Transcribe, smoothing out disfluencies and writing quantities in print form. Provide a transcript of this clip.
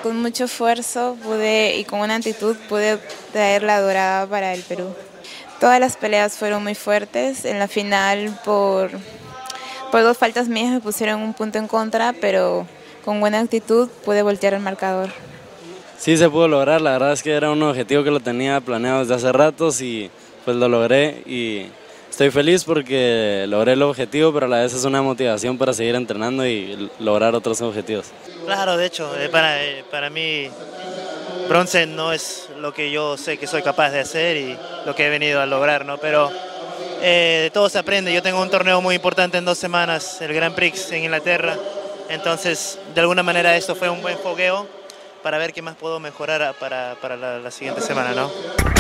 Con mucho esfuerzo y con una actitud pude traer la dorada para el Perú. Todas las peleas fueron muy fuertes. En la final, por 2 faltas mías me pusieron un punto en contra, pero con buena actitud pude voltear el marcador. Sí se pudo lograr, la verdad es que era un objetivo que lo tenía planeado desde hace ratos y pues lo logré y estoy feliz porque logré el objetivo, pero a la vez es una motivación para seguir entrenando y lograr otros objetivos. Claro, de hecho, para mí bronce no es lo que yo sé que soy capaz de hacer y lo que he venido a lograr, ¿no? Pero de todo se aprende. Yo tengo un torneo muy importante en 2 semanas, el Grand Prix en Inglaterra, entonces de alguna manera esto fue un buen fogueo para ver qué más puedo mejorar para la siguiente semana, ¿no?